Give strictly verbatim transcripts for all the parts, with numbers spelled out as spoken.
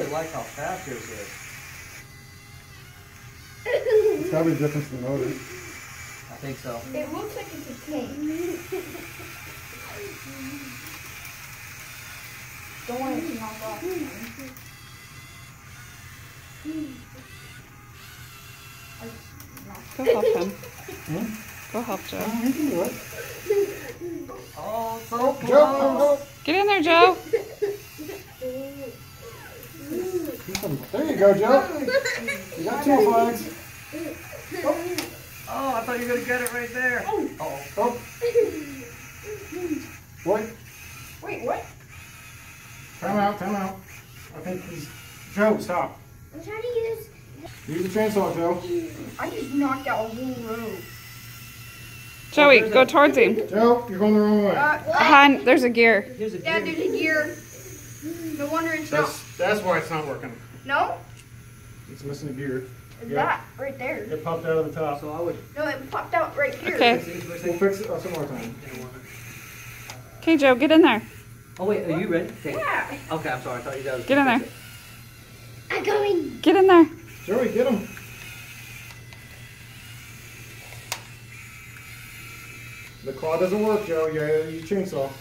really like how fast yours is. It's gotta be the difference in the motor. I think so. It looks like it's a tank. Don't want it to knock off. Go help him. Hmm? Go help Joe. Oh, you can do it. Oh, so Oh, close. Joe, oh, Get in there, Joe. oh. There you go, Joe. You got two flags. Oh, I thought you were going to get it right there. Oh. Uh-oh. Oh. Boy, Wait, what? time out, time out. I think he's... Joe, stop. I'm trying to use... Use the chainsaw, Joe. I just knocked out a whole row. Joey, go towards him. Joe, you're going the wrong way. Uh, what? Behind, there's a gear. Here's a Yeah, gear. there's a gear. No wonder it's not... That's, that's why it's not working. No? It's missing a gear. It's Yeah. that right there. It popped out of the top. So I would... No, it popped out right here. Okay. We'll fix it uh, some more time. Okay, Joe, get in there. Oh, wait, are you ready? Okay. Yeah. Okay, I'm sorry. I thought you guys... Get in there. I'm going. Get in there. Joey, get him. The claw doesn't work, Joe. You gotta use chainsaw.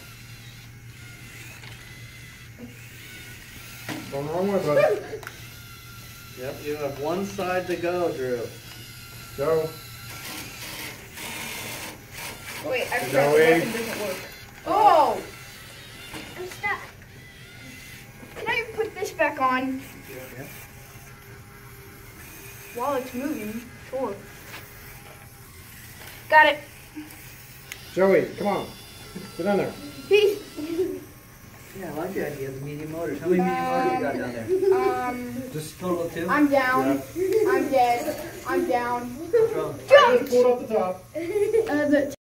Going the wrong way, buddy. Yep, you have one side to go, Drew. Joe. Wait, I forgot the Joey. button doesn't work. Oh! I'm stuck. Can I put this back on Yeah. while it's moving? Sure. Got it. Joey, come on. Get in there. Peace. Yeah, I like the idea of the medium motors. How many medium motors you got down there? Um, Just total of two? I'm down. I'm dead. I'm down. What's wrong? I just pulled up the top. Uh, the